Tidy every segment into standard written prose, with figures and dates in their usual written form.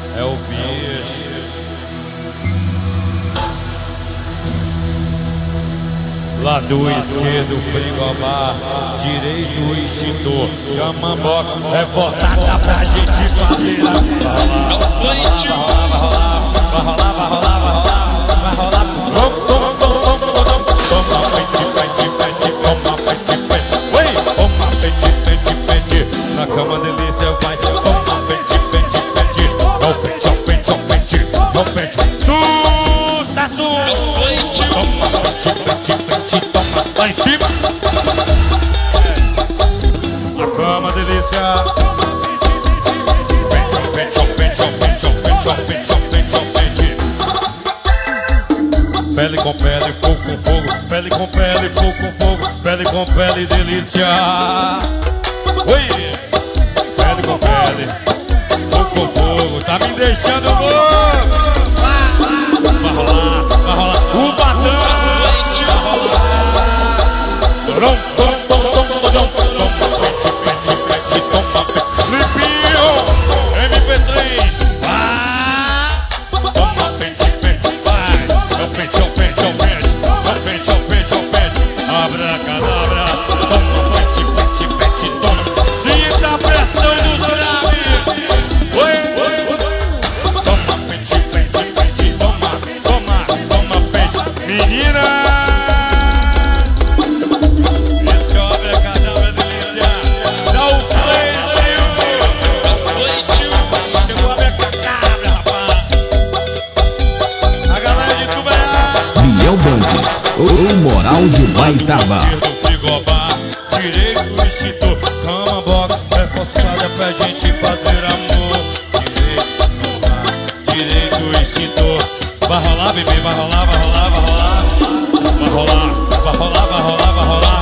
É o bicho. Lado esquerdo, frigobar. Direito, o extintor. Chama box, reforçada pra gente fazer. Vai rolar, vai rolar, vai rolar, vai rolar, vai rolar, vai rolar. Toma, pente, pente, pente, toma, pente, pente. Oi, toma, pente, pente, pente. Na cama delícia vai. Toma, pente, pente, pente. Não pente, não pente, não pente, não pente. Sucesso! Toma, pente, pente, pente, toma. Lá em cima. Na cama delícia. Pente, pente, pente, pente, pente, pente, pente, pente. Pele com pele, fogo com fogo. Pele com pele, fogo com fogo. Pele com pele, delícia. Oi! Pele com pele, fogo com fogo. Tá me deixando louco. Vai rolar, vai rolar. O batão vai rolar. Toma, limpinho. MP3. Toma, pente, pente, vai. É o pente, é o pente, é o pente. É o pente, é o pente, é o pente. Abracadabra. Toma, pente, pente, pente, toma. Sinta a pressão dos graves. Oi, oi, oi. Toma, pente, pente, pente. Toma, toma, toma, pente. Menina. Esse é o abracadabra delícia. Dá o play, tio. Chegou a abracadabra, rapaz. A galera de Tubarão. Biel Bandes, o moral de Baitaba. Esquerdo, frigobar. Direito, extintor. Cama, box, reforçada pra gente fazer amor. Direito, extintor. Vai rolar, bebê, vai rolar, vai rolar, vai rolar. Vai rolar, vai rolar, vai rolar, vai rolar.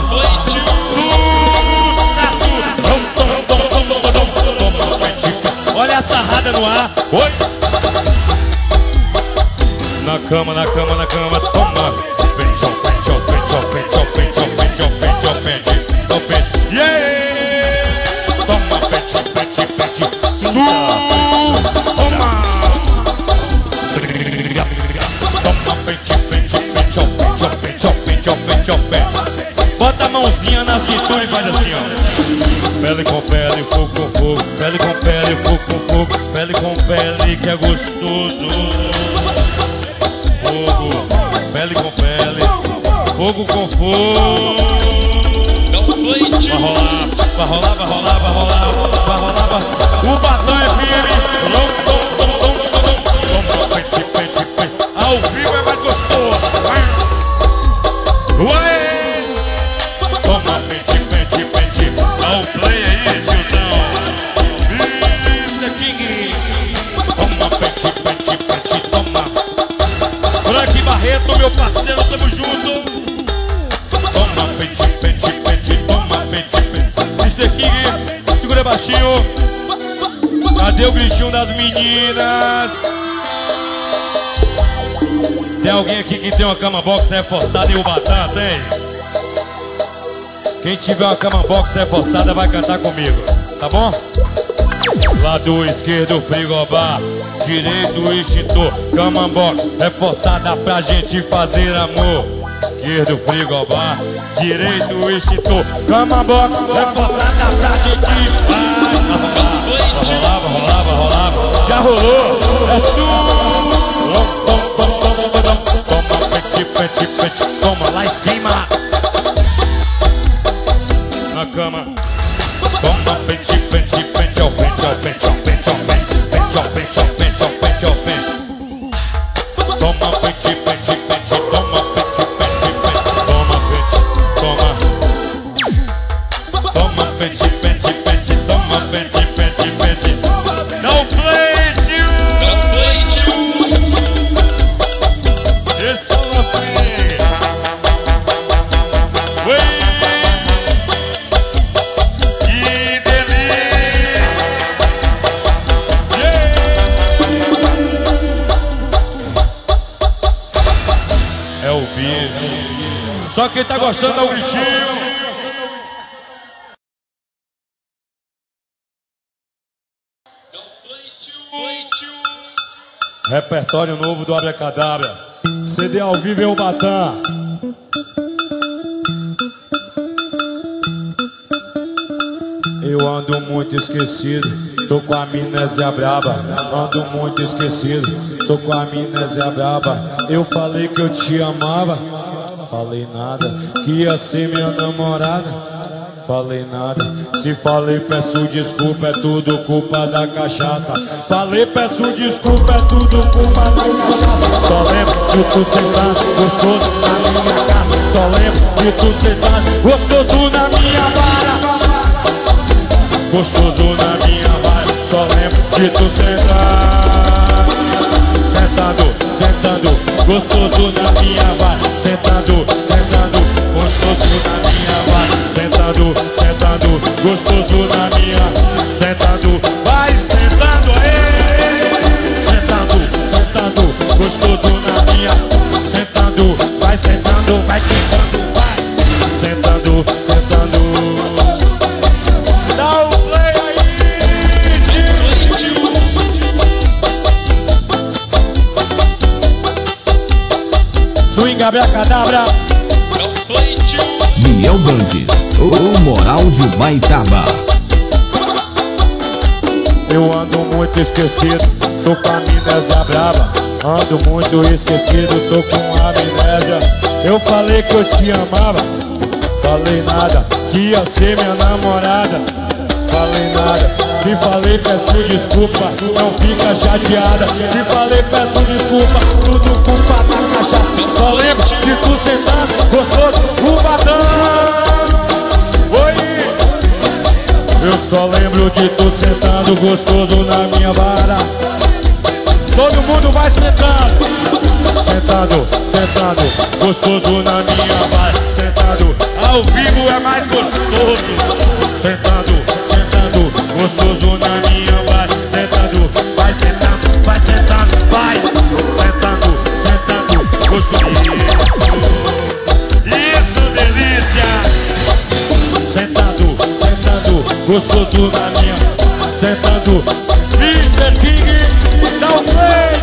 Sucesso! Olha a sarrada no ar. Oi! Na cama, na cama, na cama. Toma! Pente, ó, pente, ó, pente, ó, pente, ó, pente, ó, pente, ó, pente, ó, pente, ó, pente. Yeah! Toma, pente, pente, pente. Toma! Toma, pente, pente, pente, ó, pente, ó, pente, ó, pente, ó, pente, ó, pente. Bota a mãozinha na cintura e faz assim, ó. Pele com pele, fogo com fogo. Pele com pele, fogo com fogo. Pele com pele que é gostoso. Fogo, pele com pele, fogo com fogo. Vai rolar, vai rolar, vai rolar, vai rolar, vai rolar, vai. O batom é firme. Pente, pente, pente. Ao vivo é mais gostoso. Ué! Toma, pente, pente, pente. Dá o play aí, tiozão. Mr. King. Toma, pente, pente, pente. Toma. Frank Barreto, meu parceiro, tamo junto. Toma, pente, pente, pente. Toma, pente, pente. Mr. King, segura baixinho. Cadê o gritinho das meninas? Tem alguém aqui que tem uma cama box reforçada em Ubatã? Tem? Quem tiver uma cama box reforçada vai cantar comigo, tá bom? Lado esquerdo, frigobar. Direito, extintor. Cama box reforçada pra gente fazer amor. Esquerdo, frigobar. Direito, extintor. Cama box reforçada pra gente. Vai rolar, vai rolar, vai rolar. Já rolou. É sua. Toma, pente, pente, pente. Toma lá em cima. Na cama. Toma, pente, pente, pente, ó, pente, ó, pente, ó, pente, ó, pente, pente, ó, pente, ó, pente, ó, pente, ó, pente. Toma, pente, pente, pente, toma, pente, pente, pente, toma, pente, toma. Toma, pente, pente, pente, toma, pente, pente, pente. Não play, tio! Não play, tio! Esse é o nosso rei. Ué! É o bicho. Só quem tá gostando dá o gritinho. Don't play too. Repertório novo do Abracadabra. CD ao vivo é o Batã. Eu ando muito esquecido, tô com a amnésia braba. Ando muito esquecido, tô com a amnésia braba. Eu falei que eu te amava, falei nada. Que ia ser minha namorada, falei nada. Se falei peço desculpa, é tudo culpa da cachaça. Falei peço desculpa, é tudo culpa da cachaça. Só lembro de tu sentado gostoso na minha casa. Só lembro de tu sentado gostoso na minha vara. Gostoso na minha vara. Só lembro de tu sentado, sentado, sentado, gostoso na minha vara. Sentado, sentado, gostoso na minha vara. Sentado, sentado, gostoso na minha. Sentado, vai sentando, sentado, sentado, gostoso na minha. Sentado, vai sentando, vai sentando, vai. Sentado, sentando. Dá o play aí, tio. Swing Abracadabra. Biel Bandes, o moral de Baitaba. Eu ando muito esquecido, tô com a amnésia brava. Ando muito esquecido, tô com a amnésia. Eu falei que eu te amava, falei nada. Que ia ser minha namorada, falei nada. Se falei peço desculpa, não fica chateada. Se falei peço desculpa, tudo culpa da cachaça. Só lembro de tu sentado, gostoso, o Batã. Oi! Eu só lembro de tu sentado, gostoso na minha vara. Todo mundo vai sentado, sentado, sentado, gostoso na minha vara. Sentado, ao vivo é mais gostoso. Sentado, sentado, gostoso na minha vara. Sentado, vai sentando, vai sentando, vai. Sentado, sentado, gostoso. Isso, delícia. Sentado, sentado, gostoso na minha. Sentado, Mr. King, dá um play.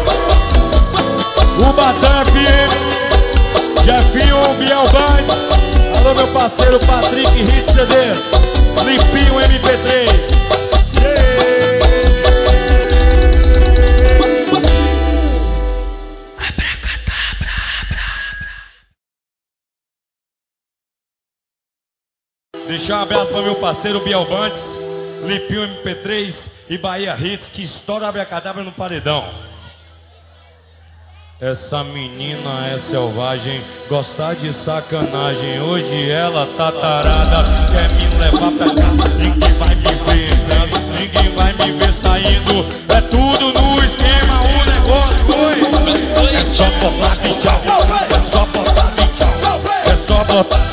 O Batã FM, Jefinho, Biel Bandes. Alô meu parceiro Patrick Hit CDs, Limpinho MP3. Deixar um abraço para meu parceiro Biel Bandes, Limpinho MP3 e Bahia Hits, que estoura a Abracadabra no paredão. Essa menina é selvagem, gosta de sacanagem. Hoje ela tá tarada, quer me levar pra cá. Ninguém vai me ver entrando, ninguém vai me ver saindo. É tudo no esquema, o negócio foi. É só botar de tchau, é só botar de tchau, é só botar.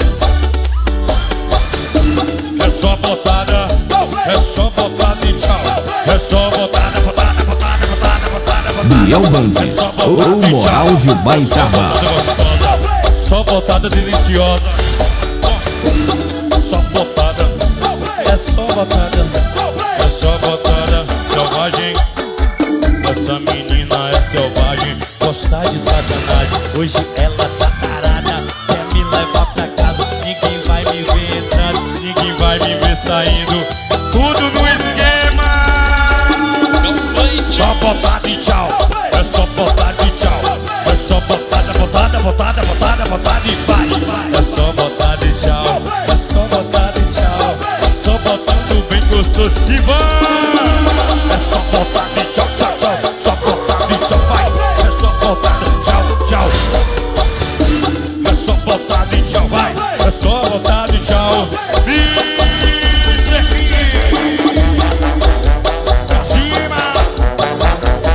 É só botada, é só botada de tchau, é só botada, botada, botada, botada, botada, botada. Biel Bandes, o moral de Baitaba. Só botada deliciosa. Só botada, é só botada, é só botada selvagem. Essa menina é selvagem, gosta de sacanagem. Hoje ela tá tarada, quer me levar pra casa. Ninguém vai me ver entrando, ninguém vai me ver saindo. Tudo no esquema. Só botada e tchau, é só botada e tchau. É só botada, botada, botada, botada, botada e vai. É só botada e tchau, é só botada e tchau. É só botando bem gostoso e vai. É só botada e tchau, tchau, tchau. Só botada e tchau, vai. É só botada, tchau, tchau. É só botada e tchau, vai. É só botada e tchau. Pra cima.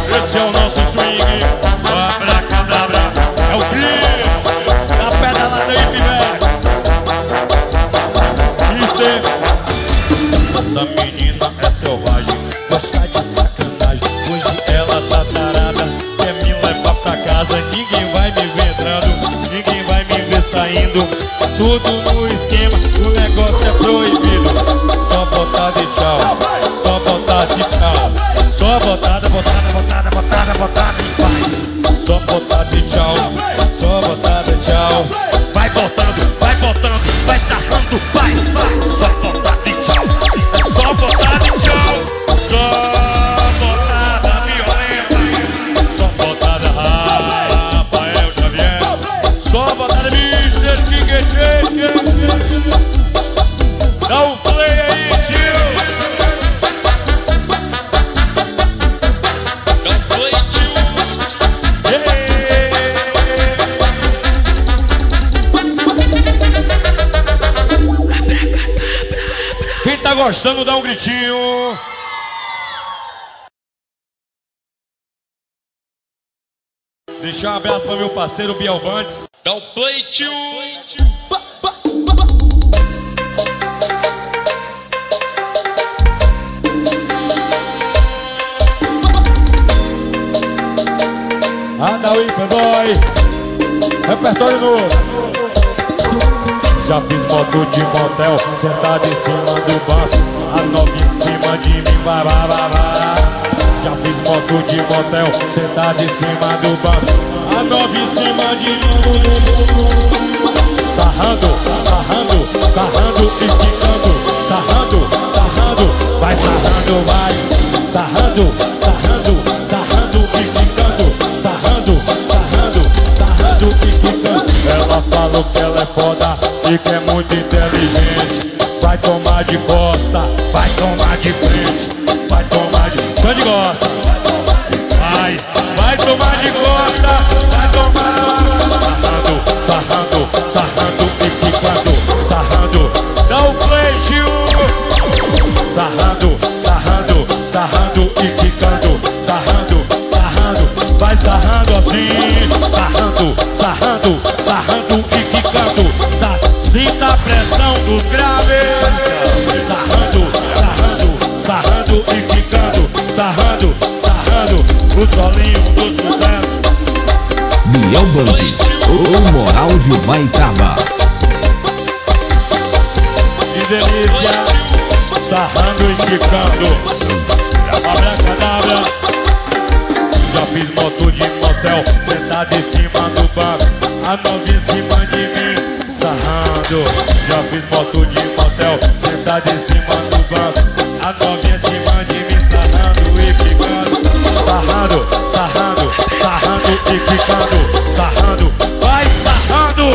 botada e vai. Só botada e tchau, só botada e tchau. Vai botando, vai sarrando, vai. Só botada e tchau, só botada e tchau. Só botada violenta, só botada Rafael Xavier. Só botada Mr. King. Dá um play aí, tio. Dá um play, tio. Quem tá gostando, dá um gritinho. Deixar um abraço para meu parceiro Biel Bantes. Dá um play, tio. Adawi Playboy, repertório novo. Já fiz moto de motel, sentado em cima do banco, a nova em cima de mim, vai. Já fiz moto de motel, sentado em cima do banco, a nova em cima de mim. Sarrando e quicando, sarrando, vai sarrando, vai. Sarrando e quicando, sarrando e quicando. Ela falou que ela é foda e que é muito inteligente. Vai tomar de costa, vai tomar de frente, vai tomar de... Chão de costa. Vai tomar de costa, vai tomar. Sarrando e quicando, sarrando. Dá um play, tio. Sarrando e quicando, sarrando. Vai sarrando assim, sarrando e quicando. Sinta a pressão dos graves. Sarrando e quicando, sarrando. O solinho do sucesso. Biel Bantes, o moral de Baitaba. Que delícia, sarrando e quicando. Abracadabra. Já fiz moto de motel, sentado em cima do banco, a nova em cima de mim, sarrando. Já fiz moto de motel, sentado em cima do banco, a nova em cima de mim, sarrando e quicando. Sarrando e quicando, sarrando, vai sarrando.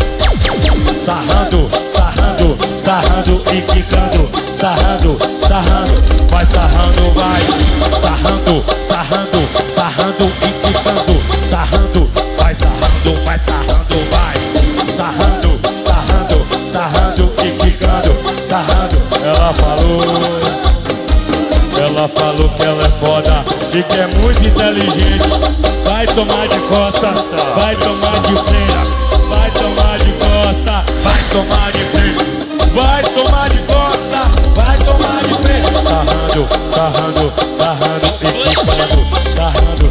Sarrando e quicando, sarrando, vai sarrando, vai. Sarrando e quicando, sarrando, vai sarrando, vai. Sarrando e quicando, sarrando. Ela falou que ela é foda e que é muito inteligente. Vai tomar de costa, vai tomar de frente, vai tomar de costa, vai tomar de frente, vai tomar de costa, vai tomar de frente. Sarrando e quicando, sarrando.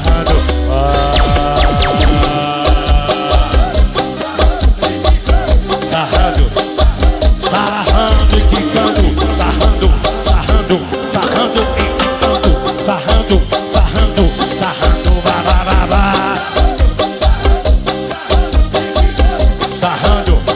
Sarrando e quicando, sarrando e quicando, sarrando, vai. Sarrando,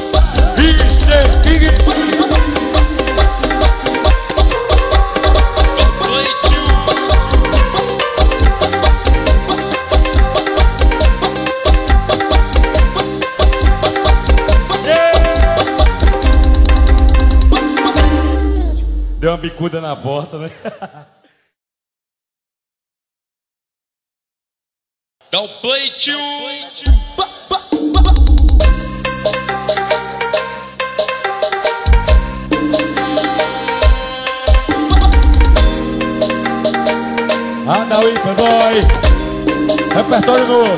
deu uma bicuda na porta, né? Dá um play, tio. Adawi Playboy, repertório novo.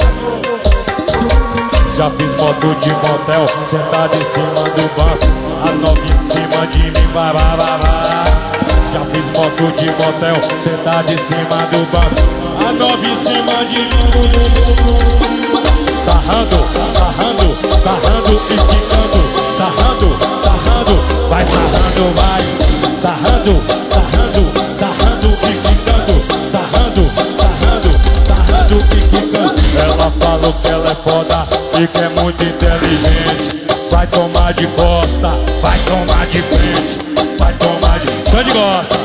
Já fiz moto de motel, sentado em cima do banco, a nova em cima de mim, vai. Já fiz moto de motel, sentado em cima do banco, a nova em cima de mim. Sarrando e quicando, sarrando, vai sarrando, vai. Sarrando e quicando, sarrando. e que é muito inteligente. Vai tomar de costa, vai tomar de frente, vai tomar de... Só de costa.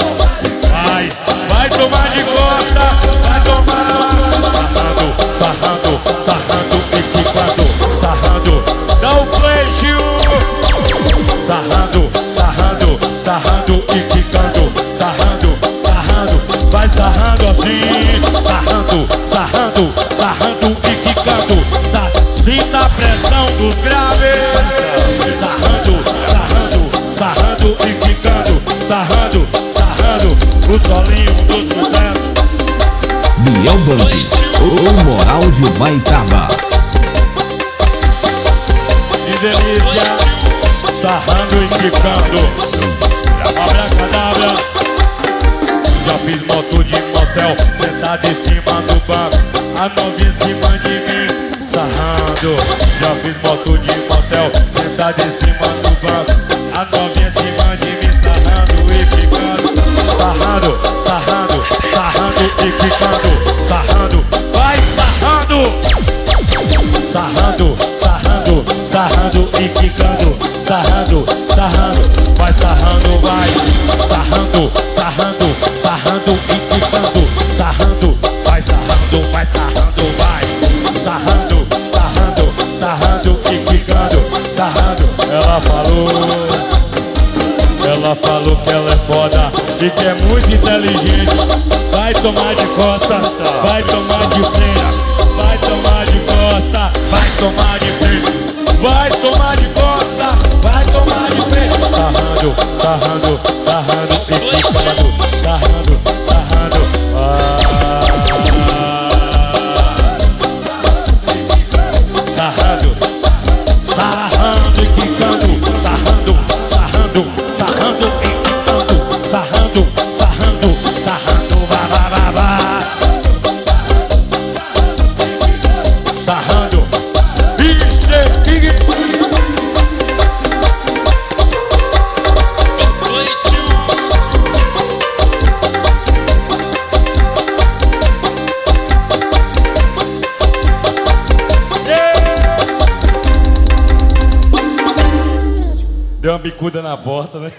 Vai tomar de costa, vai tomar. Sarrando, sarrando, sarrando e quicando. Sarrando, dá o play, tio. Sarrando, sarrando, sarrando e quicando. Sarrando, sarrando, vai sarrando assim. Sarrando, sarrando, sarrando e quicando. Sinta a pressão dos graves. Sarrando, sarrando, sarrando e quicando. Sarrando, sarrando, o solinho do sucesso. Biel Bandes, o moral de Baitaba. Que delícia, sarrando e quicando. Abracadabra. Já fiz moto de motel, sentado em cima do banco, a novinha em cima de mim, sarrando. Já fiz moto de motel, sentado em cima do banco, a novinha em cima de mim, sarrando e quicando. Sarrando, sarrando, sarrando e quicando. Sarrando, vai sarrando. Sarrando, sarrando, sarrando e quicando. Sarrando, sarrando, vai sarrando, vai. Sarrando, sarrando, sarrando e quicando. Sarrando, vai sarrando, vai sarrando, vai. Sarrando, sarrando, sarrando e quicando. Sarrando, ela falou que ela é foda e que é muito inteligente. Vai tomar de costa, vai tomar de frente, vai tomar de costa, vai tomar de frente, vai tomar de costa, vai tomar de frente. Sarrando, sarrando, sarrando e quicando. Sarrando, sarrando, sarrando, sarrando e quicando. Sarrando, sarrando, sarrando e quicando. Sarrando, sarrando, sarrando, vá, vá, vá, vá. Sarrando, deu uma bicuda na porta, né?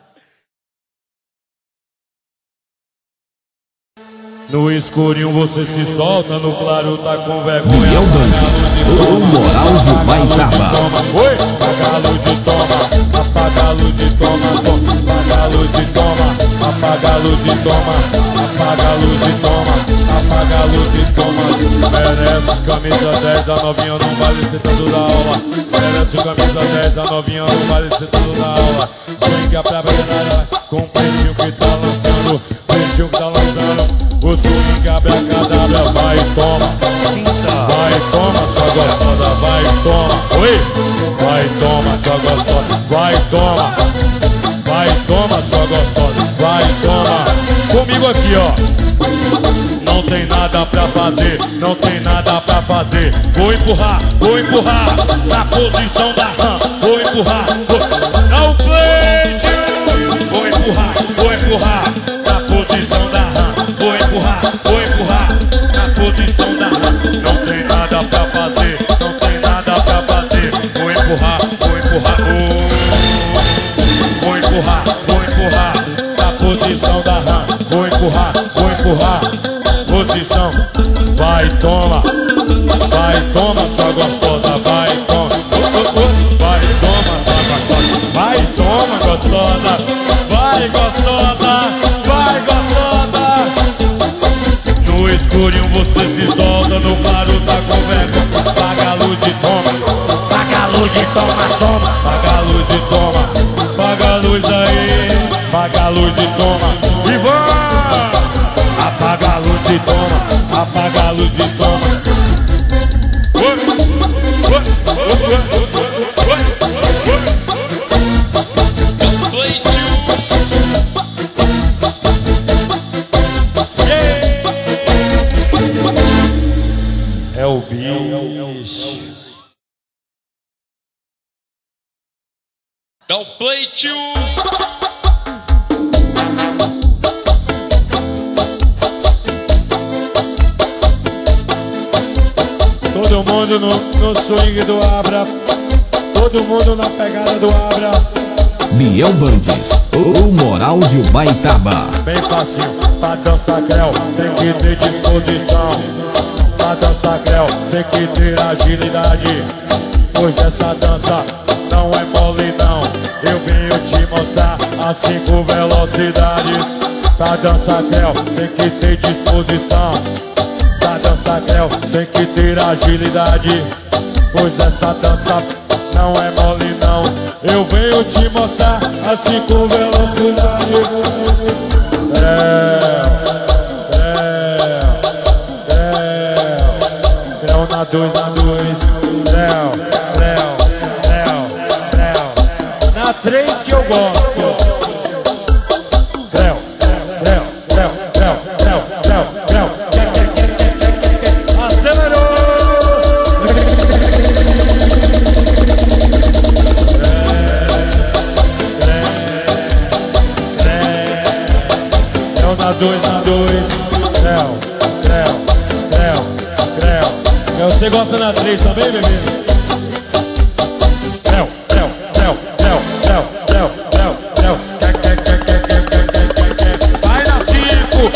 No escurinho você se solta, no claro tá com vergonha. Biel Bandes, o moral de Baitaba. Oi! Apaga a luz e toma, apaga a luz e toma, toma. Apaga a luz e toma, apaga a luz e toma, apaga a luz e toma, apaga a luz e toma. Merece camisa 10, a novinha não vale ser tanto da aula. Merece camisa 10, a novinha não vale ser tanto da aula. Swing pra bailar com o peitinho que tá lançando, peitinho que tá lançando. O swing abracadabra, vai e toma. Vai e toma, sua gostosa, vai e toma. Oi! Vai e toma, sua gostosa, vai e toma. Vai e toma, sua gostosa, vai e toma. Comigo aqui, ó. Não tem nada pra fazer, não tem nada pra fazer. Vou empurrar, na posição da RAM. Vou empurrar, dá o play, tio. Vou empurrar, na posição da RAM. Vou empurrar, na posição da RAM. Não tem nada pra fazer, não tem nada pra fazer. Vou empurrar, na posição da RAM. Vou empurrar, posição. Vai, toma, sua gostosa, vai, toma. Vai, toma, sua gostosa, vai, toma, gostosa. Vai, gostosa, vai, gostosa. No escurinho você se solta, no claro tá com vergonha. Apaga a luz e toma, apaga a luz e toma, toma. Apaga a luz e toma, apaga a luz aí. Apaga a luz e toma, e vai. Apaga a luz e toma, apaga a luz e toma. É o bicho. Dá o play, tio. Todo Todo mundo no swing do Abra. Todo mundo na pegada do Abra. Biel Bandes, o moral de Ubaitaba. Bem facinho, pra dançar creu, tem que ter disposição. Pra dançar creu, tem que ter agilidade. Pois essa dança não é mole não. Eu venho te mostrar as 5 velocidades. Pra dançar creu, tem que ter disposição. Pra dançar creu, tem que ter agilidade. Pois essa dança não é mole não. Eu venho te mostrar as 5 velocidades. Creu na 2, na 2. Na 3 que eu gosto. Creu. Acelerou. Na 2, na 2. Creu. Você gosta na 3 também, bebê? Creu. Vai na 5.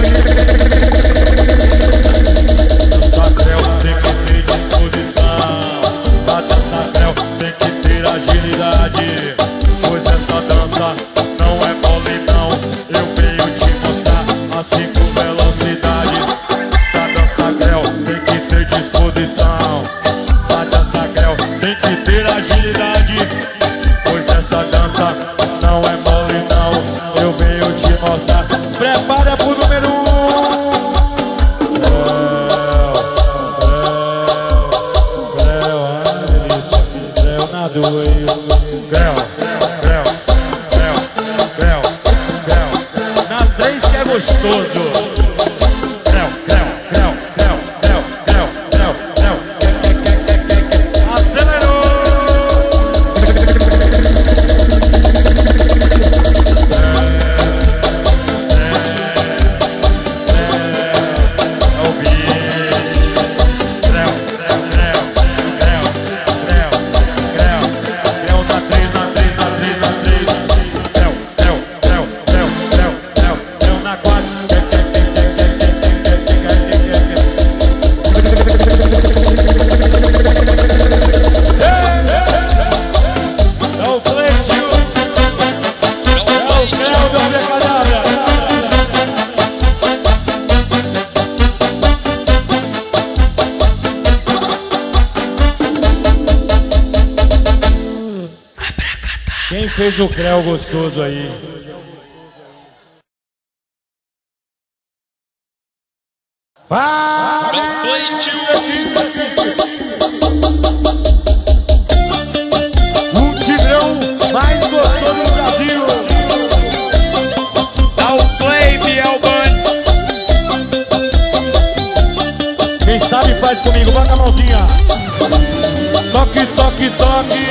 Dançar creu tem que ter disposição. Pra dançar creu tem que ter agilidade. Pois essa dança não é mole não. Eu venho te mostrar as 5 velocidades. Pra dançar creu tem que ter disposição. Pra dançar creu tem que ter agilidade. Pois essa dança não é mole não. Eu venho te mostrar. Prepara pro número 1. Creu, ai delícia. Creu na 2. Na 3 que é gostoso. Acelerou. É o bicho. Creu na 3. Creu na 4. Quem fez o creu gostoso aí? Vai! Um tigrão mais gostoso do Brasil. Dá o play, Biel Bandes. Quem sabe faz comigo, bota a mãozinha. Toque, toque, toque.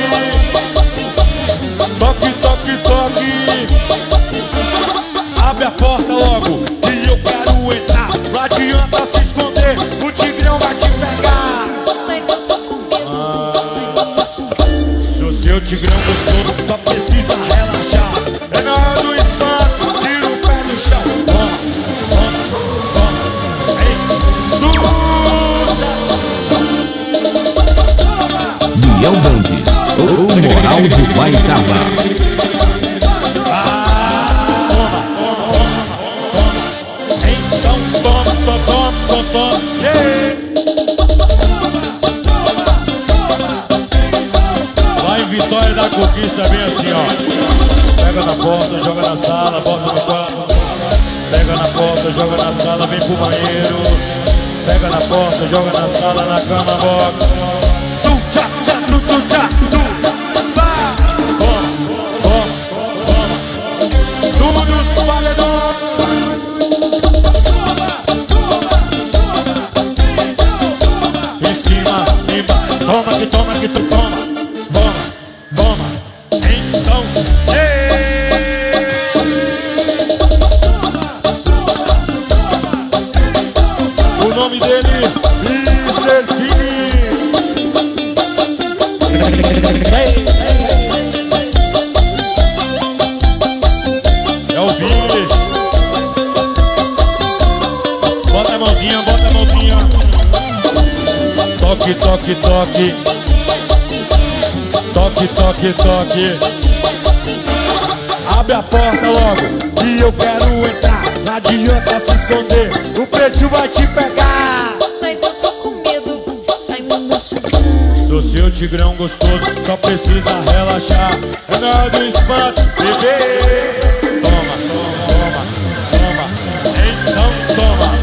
Toque, toque, toque. Abre a porta logo e eu quero entrar. Não adianta se esconder, o tigrão vai te pegar. Mas eu tô com medo. Se o seu tigrão gostou, só precisa relaxar. É na hora do espanto, tira o pé do chão. Toma. Ei, sussa. Biel Bandes, o moral de Ubaitaba. Lá em Vitória da Conquista é bem assim, ó. Pega na porta, joga na sala, bota no quarto. Pega na porta, joga na sala, vem pro banheiro. Pega na porta, joga na sala, na cama, box. Tu-tchá, tchá, tu-tchá, tu. Vá! Toma. Tudo nos paredões. Em cima, embaixo. Toma que tu toma. Toma. Então, o nome dele, Mr. King. É o Billy. Bota a mãozinha, bota a mãozinha. Toque, toque, toque. Toque, toque, toque. Abre a porta logo e eu quero entrar. Não adianta se esconder, o preto vai te pegar. Mas eu tô com medo, você vai me machucar. Sou seu tigrão gostoso, só precisa relaxar. É nada do espanto, bebê. Toma, toma, toma, então toma.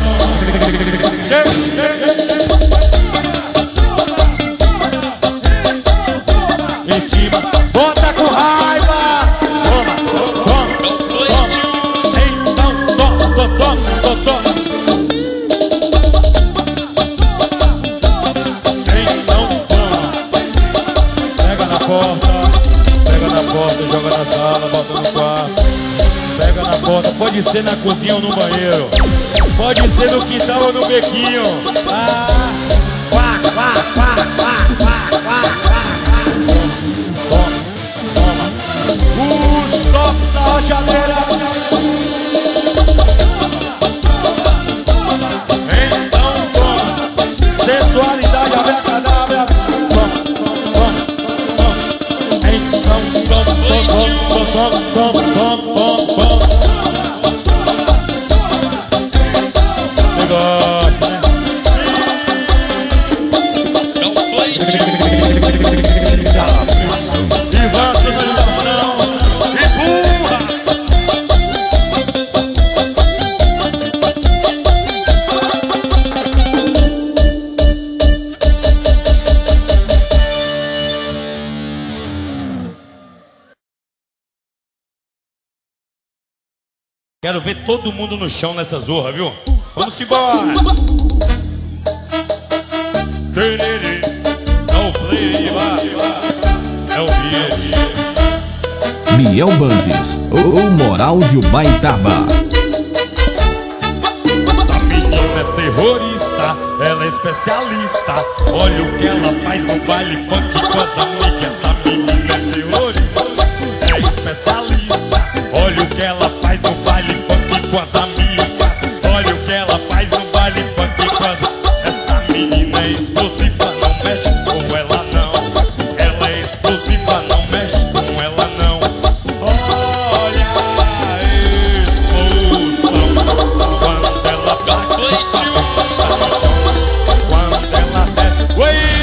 Em cima, bota com raiva. Toma, toma, toma. Então toma, toma, toma. Pega na porta, joga na sala, bota no quarto. Pega na porta, pode ser na cozinha ou no banheiro. Pode ser no quintal ou no bequinho. Ah, pá, pá, pá, pá, pá, pá, pá. Toma, toma. Os tops da rochadeira. Então toma. Sensualidade, abracadabra. Você gosta, né? E vai a sensação e burra. Quero ver todo mundo no chão nessa zorra, viu? Vamos embora! Não play, é o Miel Bandes, o moral de Ubaitaba. Essa menina é terrorista, ela é especialista. Olha o que ela faz no baile funk com as amigas. Essa menina é terrorista, é especialista. Olha o que ela faz no baile funk com as amigas. Olha o que ela faz no baile funk com as... Essa menina é explosiva, não mexe com ela não. Ela é explosiva, não mexe com ela não. Olha a explosão quando ela bate a bunda no chão. Quando ela desce,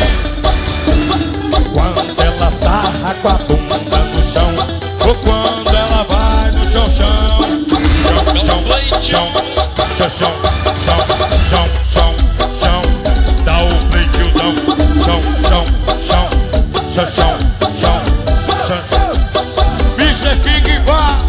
quando ela sarra com a bunda no chão. Ou quando ela vai no chão, chão, chão, chão, chão, chão, chão, chão, chão, dá o play, tiozão. Chão, chão, chão, chão, chão, chão, chão. Bicho é King Bar.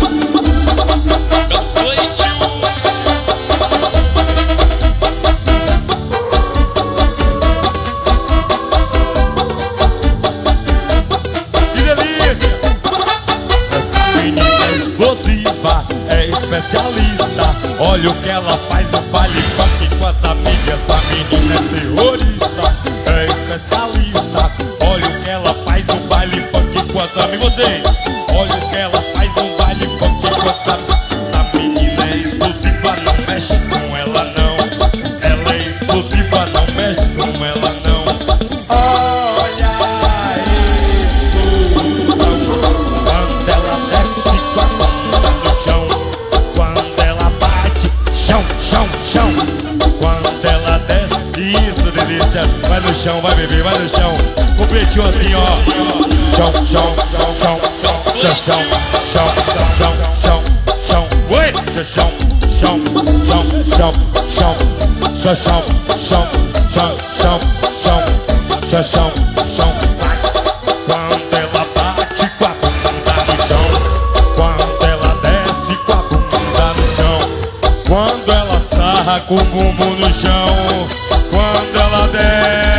Que delícia! Essa menina é explosiva, é especialista. Olha o que ela faz no baile funk com as amigas. Essa menina é terrorista, é especialista. Olha o que ela faz no baile funk com as amigas. Vocês, olha o que ela faz no baile funk com as amigas. Essa menina é explosiva, não mexe com ela não. Ela é explosiva, não mexe com ela não. Olha a explosão quando ela desce com a bunda no chão. Quando ela bate, chão, chão, chão. Quando ela desce, isso, delícia. Vai no chão, vai beber, vai no chão. Completinho assim, ó. Chão, chão, chão, chão, chão, chão, chão, chão, chão, chão. Oi, chão, chão, chão, chão, chão, chão, chão, chão, chão, chão, chão, chão, chão. Quando ela bate com a bunda no chão. Quando ela desce com a bunda no chão. Quando ela sarra com o bumbum no chão. Quando ela desce.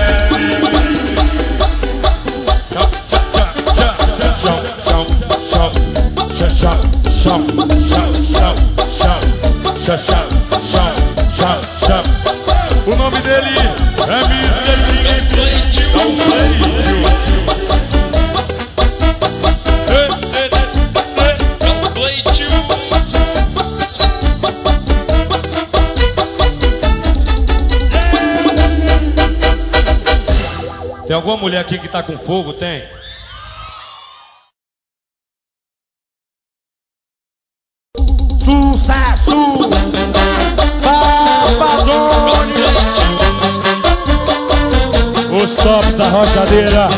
Chão, chão, chão. O nome dele é Mr. King. Dá um play, tio. Alguma mulher aqui que tá com fogo, tem? Sucesso! Babazone! Os tops da rochadeira.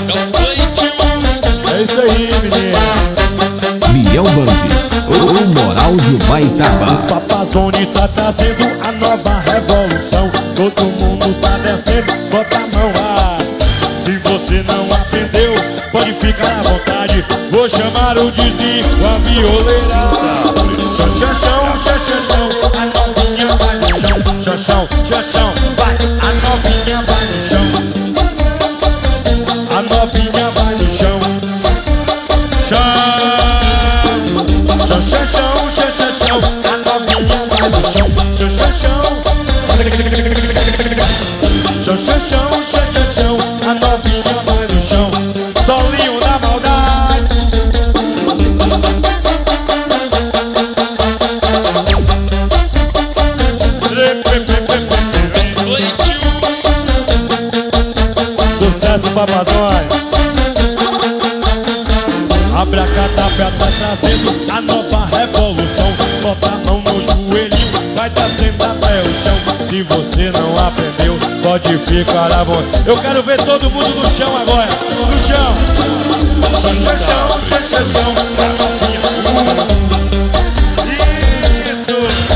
É isso aí, menina. Biel Bandes, o Moral de Baitaba. O Papazone tá trazendo a nova revolução. Todo mundo tá descendo, bota a mão lá. Se você não aprendeu, pode ficar à vontade. Vou chamar o Dizinho, a violeira. Xaxão, xaxão, a novinha vai no chão. Xaxão, xaxão, vai, a novinha vai no chão. A novinha vai no chão. Xaxão, xaxão, a novinha vai no chão. Xaxão, xaxão, a novinha vai no chão. Solinho da maldade. Sucesso, Papazone. Abracadabra tá trazendo a nova revolução. Bota a mão no joelhinho, vai descendo até o chão. Se você não aprendeu, pode ficar à vontade. Eu quero ver todo mundo no chão agora. No chão. Xaxão, xaxão, isso.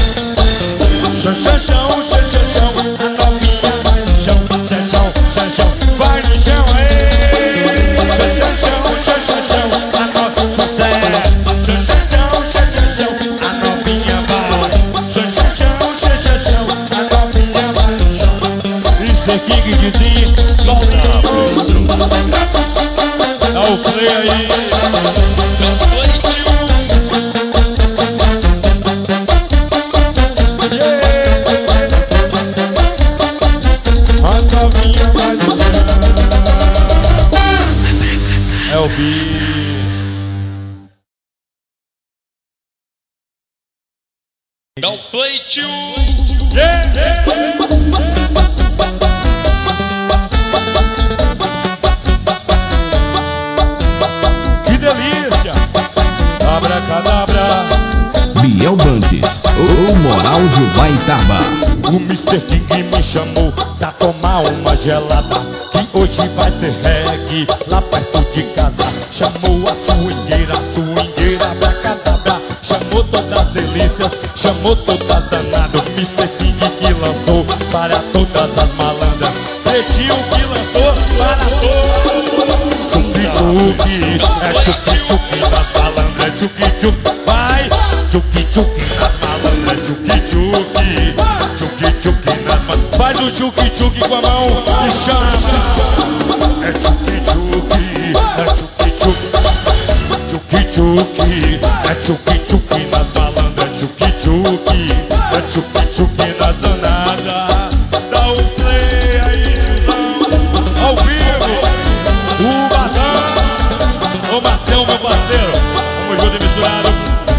Xaxão, xaxão, a novinha vai no chão. Xaxão, xaxão, vai no chão, ei. Xaxão, xaxão, a novinha sucesso. Xaxão, a novinha vai. Xaxão, a novinha vai no chão. Mr. King dizia, solinho. Dá o play aí. A novinha vai no chão. É o bi. Dá o play, tio. Que delícia! Abracadabra. Biel Bandes, o Moral de Baitaba. O Mr. King me chamou pra tomar uma gelada, que hoje vai ter reggae lá perto de casa. Chamou a swingueira, abracadabra. Chamou todas as delícias, chamou todas danadas. O Mr. King que lançou para todas as malandras. Pretinho que lançou para todos. Chuki-chuki, é chuki-chuki das malandras. É chuki-chuki, vai. Chuki-chuki nas malandras. Chuki-chuki, chuki-chuki nas malandras. Faz o chuki-chuki com a mão e chama. É chuki-chuki, é chuki-chuki. Chuki-chuki, é chuki-chuki nas malandras. É chuki-chuki, é chuki-chuki nas danadas. Dá o play aí, tiozão. Ao vivo, o Badão. Ô Marcel, meu parceiro. Vamos junto e misturado.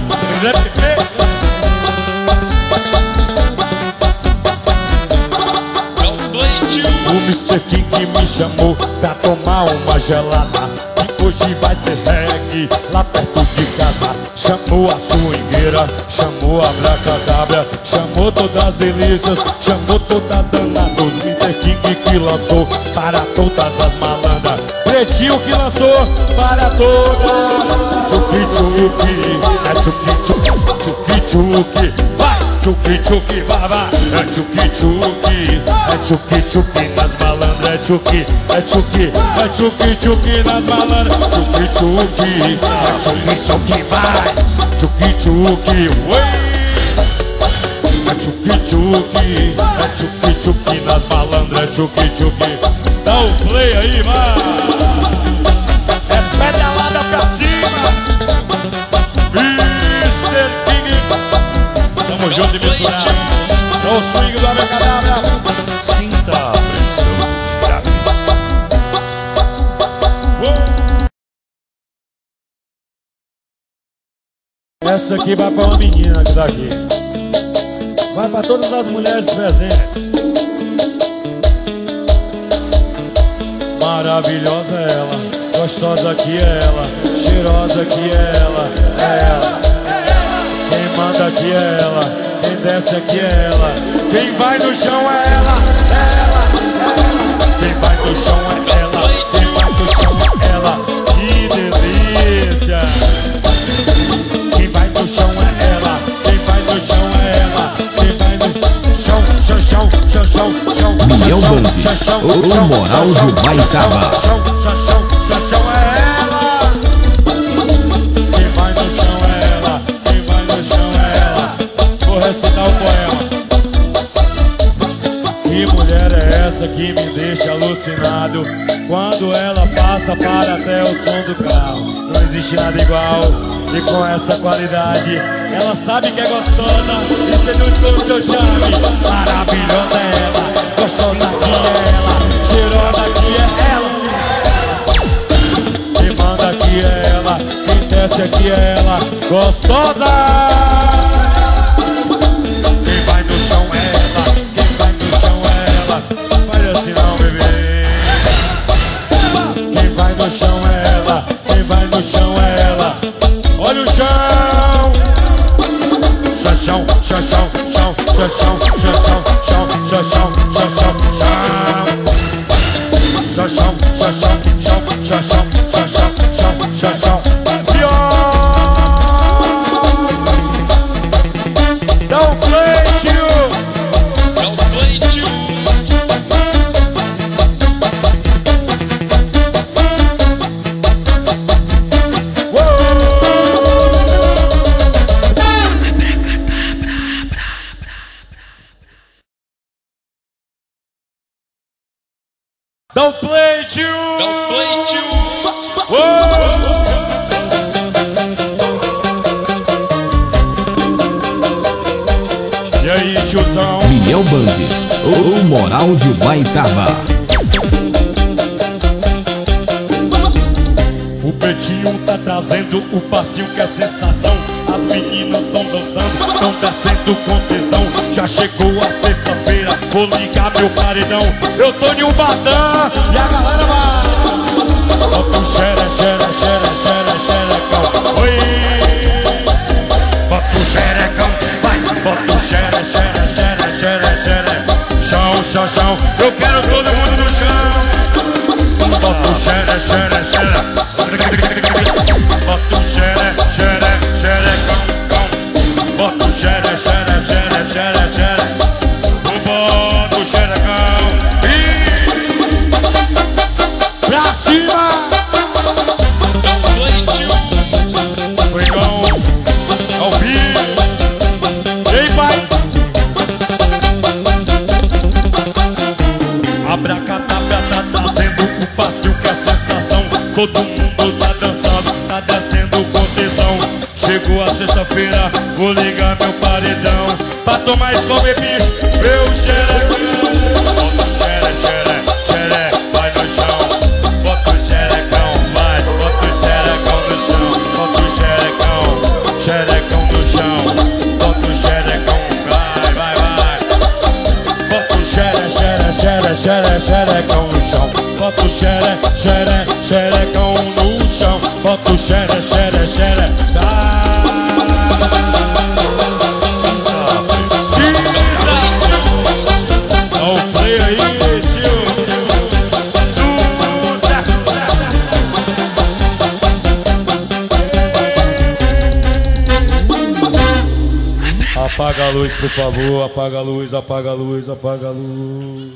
O Mr. King me chamou pra tomar uma gelada, que hoje vai ter reggae lá perto de casa. Chamou a swingueira, chamou a abracadabra, chamou todas as delícias, chamou todas as danadas. O Mr. King que lançou para todas as malandras. Pretinho que lançou para todas. Chuki-chuki, é chuki-chuki, chuki-chuki, vai. Chuki-chuki, vai, vai. É chuki-chuki, é chuki-chuki nas malandras. É chuki, é chuki, é chuki-chuki nas malandras. Chuki-chuki, é chuki-chuki, vai. Chuki-chuki, ué. É chuki-chuki, é chuki-chuki nas malandras. É chuki-chuki. Dá o play aí, vai. É pedalada pra cima. Mr. King. Tamo junto e misturado. É o swing do abracadabra. Sinta a pressão dos graves. Essa aqui vai pra uma menina que tá aqui. Vai pra todas as mulheres presentes. Maravilhosa ela, gostosa que ela, cheirosa que ela, é ela. Quem manda aqui é ela, quem desce aqui é ela, quem vai no chão é ela, é ela, é ela. Quem vai no chão é ela, quem vai no chão é ela, que delícia. Quem vai no chão é ela, quem vai no chão é ela, quem vai no chão, chão, chão, chão, chão, chão. Miel Bandes, o moral de Baitaba. Chão, chão, chão, chão, chão é ela. Quem vai no chão é ela, quem vai no chão é ela. Vou recitar o poema. Que mulher é essa que me deixa alucinado? Quando ela passa para até o som do carro. Não existe nada igual. E com essa qualidade, ela sabe que é gostosa e seduz com o seu charme. Maravilhosa é ela, gostosa que é ela, cheirosa que é ela. Quem manda aqui é ela, quem desce aqui é ela, gostosa. Quem vai no chão é ela, quem vai no chão é ela. Faz assim não, bebê. Quem vai no chão é ela, quem vai no chão é ela. Olha o chão. Chão, chão, chão, chão, chão, chão, chão, chão, chão, chão, chão, chão, chão, chão, chão, chão, chão, chão, chão, chão. Don't play you. Don't play you. Don't play you. Don't play you. E aí, tiozão? Miel Bandes, o moral de Baitaba. O Betinho tá trazendo o passinho que é sensação. As meninas estão dançando, estão descendo com tesão. Já chegou a sexta-feira, vou ligar meu paredão. Eu tô em Ubatã e a galera vai. Bota o xere, xere, xere, xere, xerecão. Oi! Bota o xerecão, vai. Bota o xere, xere, xere, xere, xere. Chão, chão, chão. Eu quero todo mundo no chão. Bota o xere, xere, xere. Bota o xere, xere, xerecão, cão. Bota o xere, xere, xere, xere, xere. Bota o xerecão. Pra cima! Foi igual ao vivo. Ei, pai! Abracadabra tá trazendo o passinho que é sensação. Todo mundo tá dançando, tá descendo com tesão. Chegou a sexta-feira, vou ligar meu paredão. Pra tomar escova e bicho, meu xerecão. Bota o xere, xere, xere, vai no chão. Bota o xerecão, vai. Bota o xerecão no chão. Bota o xerecão, xerecão no chão. Bota o xerecão, vai, vai, vai. Bota o xere, xere, xere, xere, xerecão no chão. Bota o xere, xere, xerecão no chão. Bota o xere, xere, xere, Dá o play aí, tio. Sucesso, sucesso. Apaga a luz, por favor. Apaga a luz, apaga a luz, apaga a luz.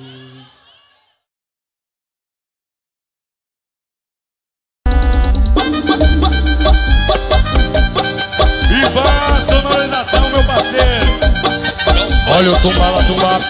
Viva a sonorização, meu parceiro. Olha o tumbala, tumbala.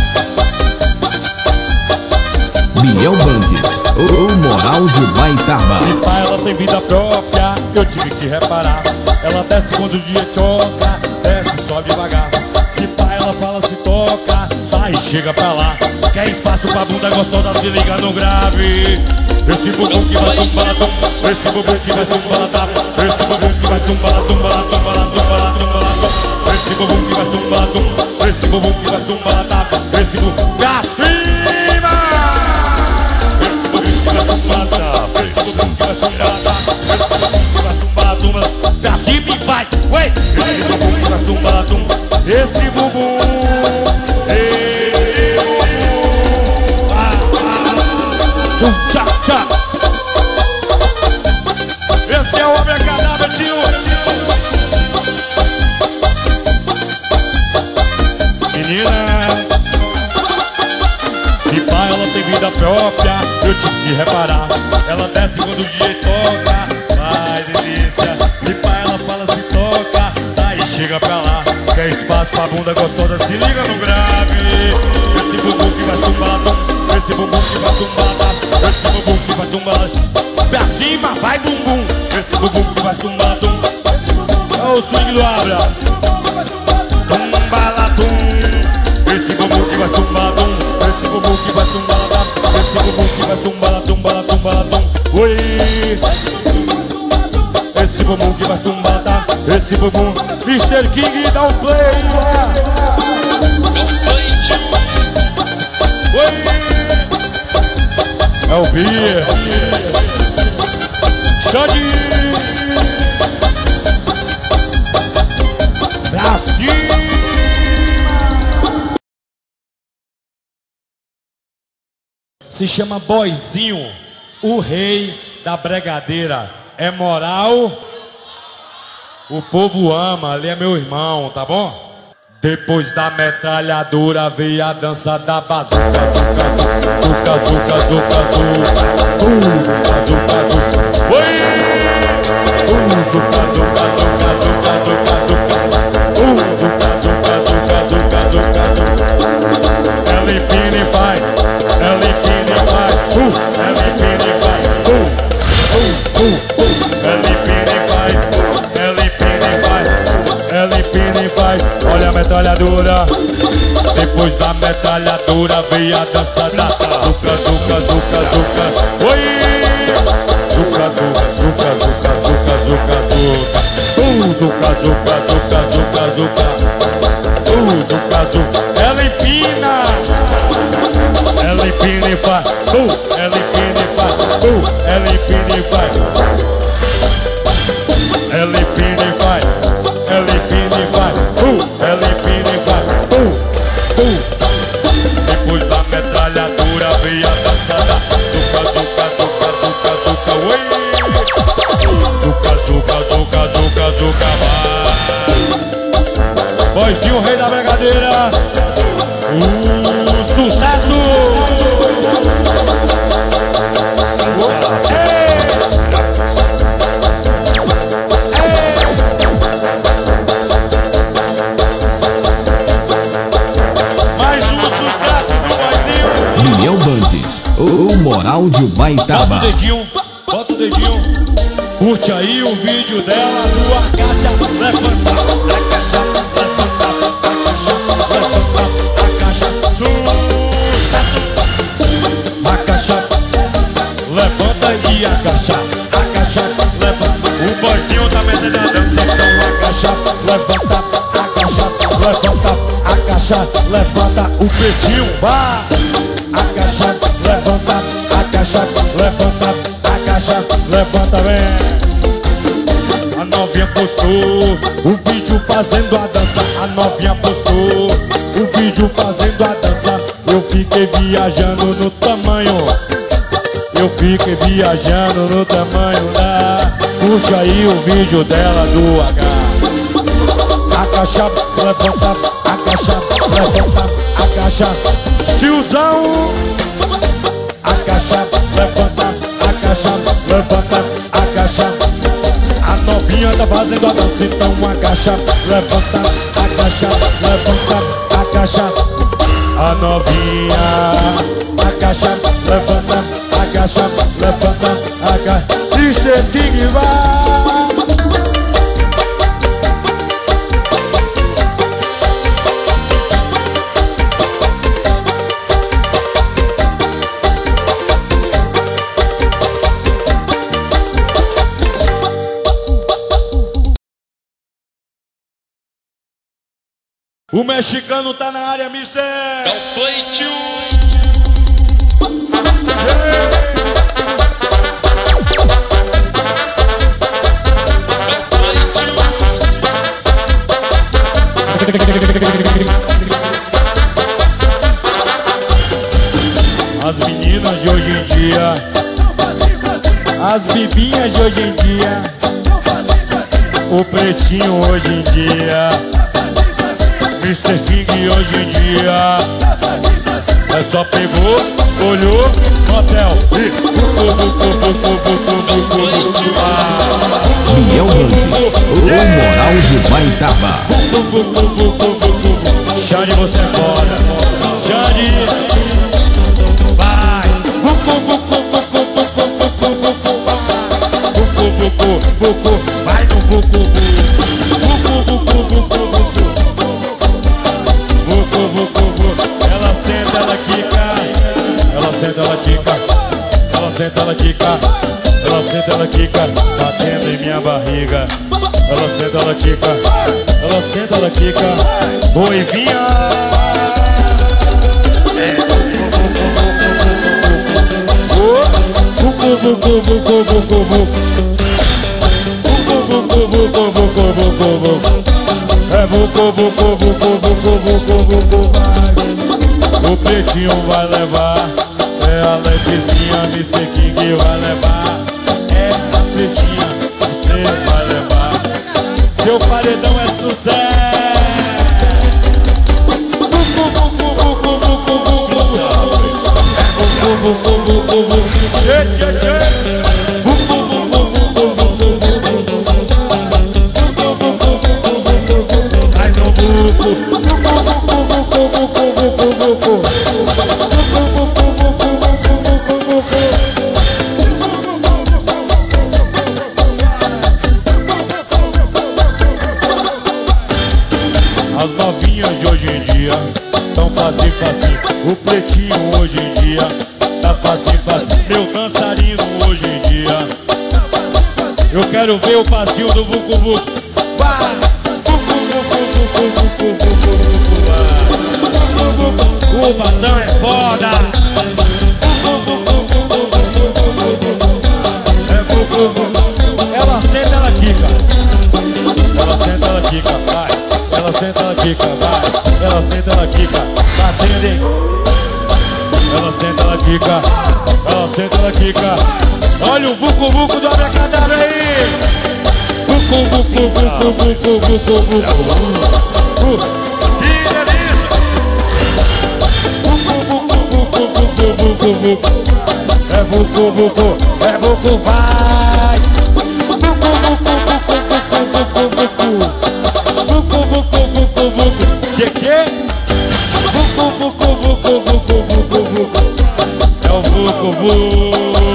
Miel Bandes, o moral de Baitaba. Se pá, ela tem vida própria, eu tive que reparar. Ela desce quando o dia choca, desce só devagar. Se pá, ela fala, se toca, sai e chega pra lá. Quer espaço pra bunda gostosa, se liga no grave. Esse bumbum que vai tumbar, esse bumbum que vai tumbar, tá. Esse bumbum que vai tumbar, tumbar, tumbar, tumbar, tumbar. Esse bumbum que vai tumbar, esse bumbum que vai tumbar, tá. Esse bumbum pra cima. Esse bumbum que vai tumbar, Tchá, tchá. Esse é o homem cadáver, tio. Menina, se pá, ela tem vida própria, eu tive que reparar. Ela desce quando o DJ toca, vai delícia. Se pá, ela fala, se toca, sai e chega pra lá. Quer espaço pra bunda gostosa, se liga no grave. Esse bumbum que vai tumbar, esse bumbum que vai tumbar, esse bumbum que vai tumbar. Pra cima, vai bumbum, esse bumbum que vai tumbar. Olha o swing do Abra. Tumbaladum, esse bumbum que vai tumbar, esse bumbum que vai tumbar, esse bumbum que vai tumbar, tumbar, tumbaladum. Oi, esse bumbum que vai tumbar, esse bumbum. Mr. King, dá um play lá. Oi, é o Bia. Xande pra cima. Se chama Boizinho, o rei da bregadeira. É moral, o povo ama, ali é meu irmão, tá bom? Depois da metralhadora veio a dança da bazuca, zuca, zuca, zuca, zuca, zuca, zuca, zuca, zuca. Oi! Zuca, zuca, zuca, zuca, zuca, zuca, zuca, zuca, zuca, zuca, zuca, zuca. Ela empina e faz, ela empina e faz, ela empina e faz, ela empina e faz, ela empina e faz, ela empina e faz. Olha a metralhadora. Depois da metralhadora veio a dança da zuca, zuca, zuca, zuca. Oi! Zuca, zuca, zuca, zuca, zuca, zuca, zuca. Zuca, zuca, zuca, zuca, zuca. Zuca, zuca. Ela empina. Ela empina e faz. Ela empina e faz. Ela empina e faz. Ela empina e faz. Ela empina e faz. Ela empina e faz. Depois da metralhadora veio a dança da zuca, zuca, zuca, zuca, zuca. Oi! Zuca, zuca, zuca, zuca, zuca, vai. Boizinho, rei da bregadeira. Sucesso! Daniel Bandes, o moral de Baitaba. Bota o dedinho, curte aí o vídeo dela do Acaixa. Levanta, Acaixa, levanta, Acaixa, levanta, Acaixa. Sucesso! Acaixa, levanta e agacha. Acaixa, levanta. O boizinho tá metendo a dança, então agacha, levanta, agacha, levanta, agacha, levanta. O pretinho, vá! Agacha, levanta, agacha, levanta, agacha, levanta, vem. A novinha postou o vídeo fazendo a dança. A novinha postou o vídeo fazendo a dança. Eu fiquei viajando no tamanho. Eu fiquei viajando no tamanho da. Puxa aí o vídeo dela do H. Agacha, levanta, agacha, levanta, agacha. Tiozão, agacha, levanta, agacha, levanta, agacha. A novinha tá fazendo a dança, então agacha, levanta, agacha, levanta, agacha. A novinha, agacha, levanta, agacha, levanta, agacha. Mr. King vai. O mexicano tá na área, mister! É o Play, tio! As meninas meninas de hoje em dia, as bibinhas de hoje em dia, o pretinho hoje em dia, Mr. King hoje em dia. É só pegou, olhou no hotel e Biel Bandes, o Moral de Baitaba. Xande, você é foda. Xande, vai. Vai no bucu. Ela senta, ela quica. Ela senta, ela quica. Ela senta, ela quica. Ela senta, ela quica, batendo em minha barriga. Ela senta, ela quica. Ela senta, ela quica. Noivinha. O pretinho vai levar. É a Letizinha, Mr. King vai levar. É a pretinha, você vai levar. Seu paredão é sucesso. Vai no buco. As novinhas de hoje em dia tão facinho. O pretinho hoje em dia tá facinho. Meu dançarino hoje em dia, eu quero ver o passinho do Vucu Vucu. O batão é foda. É Vucu Vucu. Ela senta, ela quica. Ela senta, ela quica, vai. Ela senta, ela quica, vai. Ela senta, ela quica, batendo em. Ela senta, ela quica. Ela senta, ela quica. Olha o Vucu Vucu do Abracadabra aí. Vucu Vucu, Vucu Vucu, Vucu Vucu. Que delícia. Vucu Vucu, Vucu Vucu, Vucu Vucu. É Vucu Vucu, é Vucu, vai. Vucu Vucu, Vucu Vucu, Vucu Vucu. Que? Vucu Vucu, Vucu Vucu, Vucu Vucu. É o Vucu Vucu.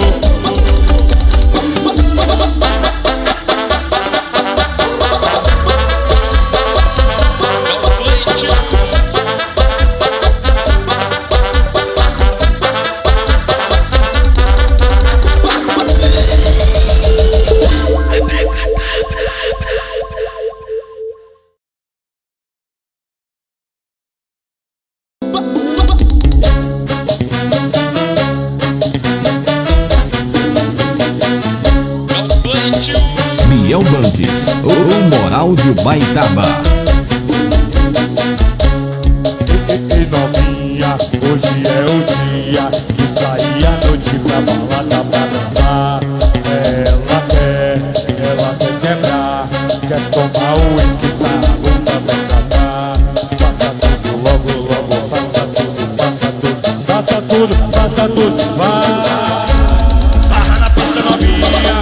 Biel Bandes, o Moral de Baitaba. E novinha, hoje é o dia que sair à noite pra balada pra dançar. Ela quer quebrar, quer tomar o uísque, sarrado também tratar. Passa tudo, logo, passa tudo, passa tudo, passa tudo, passa tudo, vai. Sarra na pista novinha,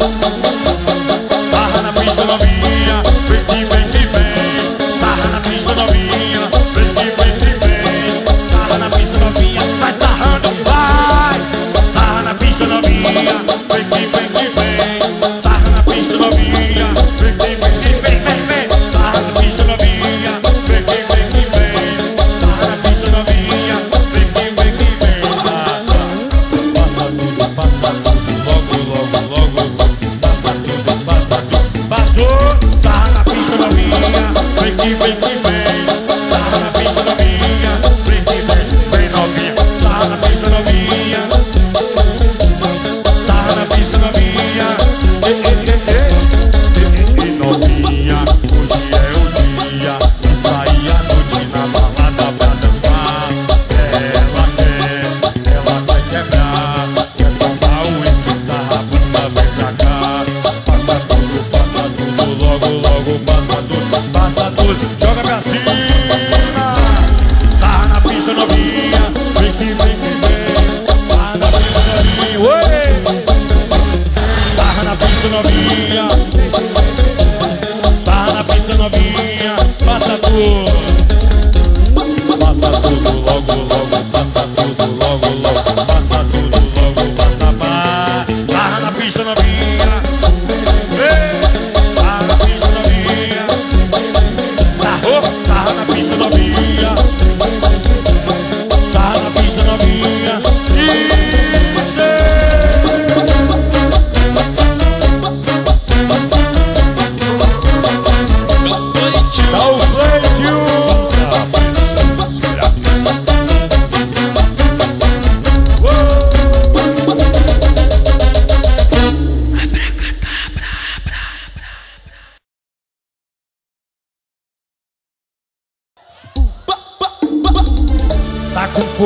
sarra na pista novinha, vem que vem, sarra na pista novinha, vem que vem, sarra na pista novinha, vai sarrando, vai, sarra na pista novinha, vem que vem, sarra na pista novinha, vem que vem, sarra na pista novinha, vem que vem, sarra na pista novinha, vem que vem, passa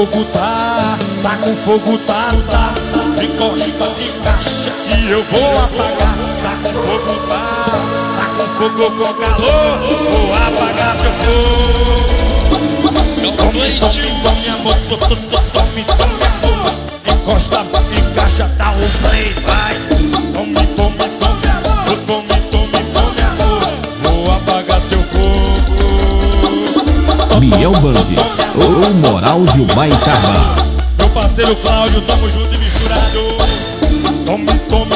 fogo tá com fogo tá. Encosta, encaixa que eu vou apagar. Tá com fogo tá com fogo com calor. Vou apagar seu fogo. Tome, amor, tome, amor. Encosta, encaixa, dá o play, vai. Tome, amor, tome, amor. Vou apagar seu fogo. Biel Bandes, o moral de Ubaitaba. Meu parceiro Cláudio, tamo junto e misturado. Tome,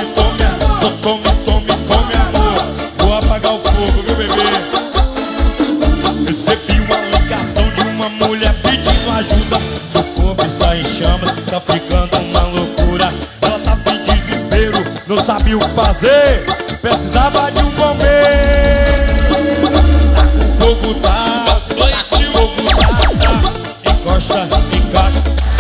amor. Vou apagar o fogo, meu bebê. Recebi uma ligação de uma mulher pedindo ajuda. Seu corpo está em chamas, tá ficando uma loucura. Ela tava em desespero, não sabia o que fazer. Precisava de um bombeiro. Tá com fogo, tá com fogo, tá. Encosta, encaixa.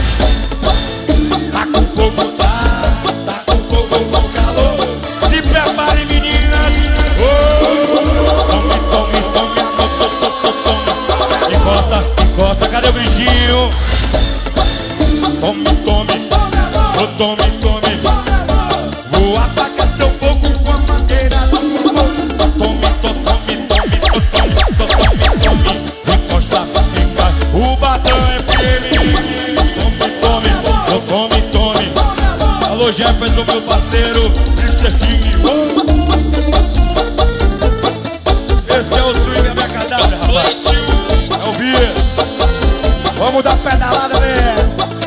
Tá com fogo, tá com fogo, com calor. Se preparem, meninas. Tome, encosta, cadê o bichinho? Tome, vou apagar seu fogo com a madeira do fogo. Tome, encosta, o batom é firme. Tome. Alô, Jefferson, meu parceiro, Mr. King. Esse é o swing da minha cadáver, rapaz. É o Bias. Vamos dar pedalada, velho.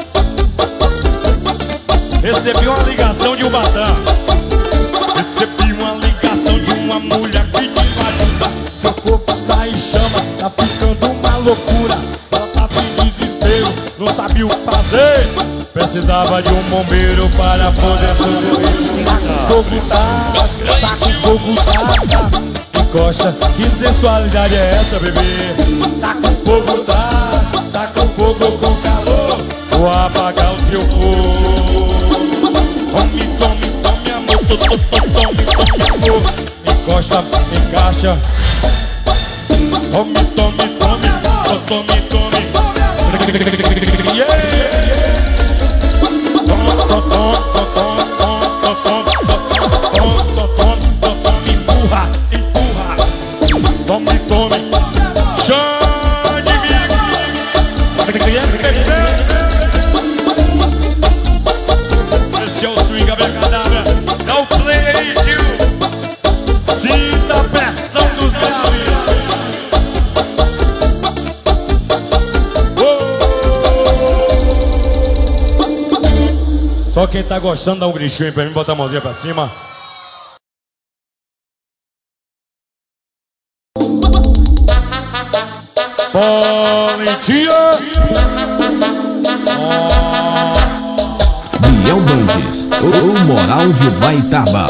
Recebi uma ligação de um batão. Recebi uma ligação de uma mulher pedindo ajuda. Seu corpo está em chama, tá ficando uma loucura. Ela tava em desespero, não sabia o que fazer. Precisava de um bombeiro para poder sobreviver. Tá com fogo, tá com fogo, tá. Encosta, que sensualidade é essa, bebê? Tá com fogo, tá com fogo, com calor. Vou apagar o seu fogo. Tome, amor, tome, amor. Encosta, encaixa. Tome. Yeah! Tome, Xande Mix. Esse é o swing abracadabra. Dá o play aí, tio. Sinta a pressão dos graves. Só quem tá gostando dá um gritinho aí pra mim, bota a mãozinha pra cima. Valentia. Biel Bandes, o moral de Ubaitaba.